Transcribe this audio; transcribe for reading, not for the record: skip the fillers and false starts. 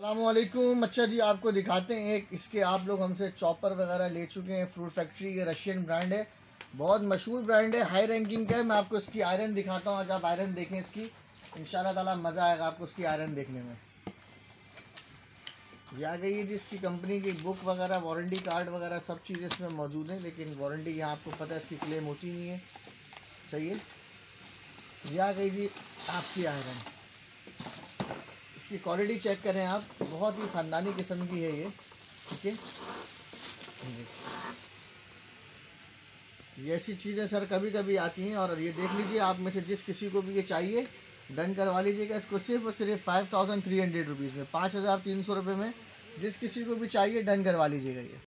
अस्सलामुअलैकुम। अच्छा जी, आपको दिखाते हैं एक इसके आप लोग हमसे चॉपर वगैरह ले चुके हैं। फ्रूट फैक्ट्री के रशियन ब्रांड है, बहुत मशहूर ब्रांड है, हाई रैंकिंग का है। मैं आपको इसकी आयरन दिखाता हूँ। आज आप आयरन देखें इसकी, इंशाल्लाह ताला मज़ा आएगा आपको इसकी आयरन देखने में। ये आ गई है जी इसकी कंपनी की बुक वगैरह, वारंटी कार्ड वगैरह सब चीज़ इसमें मौजूद है, लेकिन वारंटी यहाँ आपको पता है इसकी क्लेम होती नहीं है। सही है। ये आ गई जी आपकी आयरन। इसकी क्वालिटी चेक करें आप, बहुत ही ख़ानदानी किस्म की है ये। ठीक है, ये ऐसी चीज़ें सर कभी कभी आती हैं। और ये देख लीजिए, आप में से जिस किसी को भी ये चाहिए डन करवा लीजिएगा इसको सिर्फ और सिर्फ 5300 रुपीज़ में, 5300 रुपये में जिस किसी को भी चाहिए डन करवा लीजिएगा ये।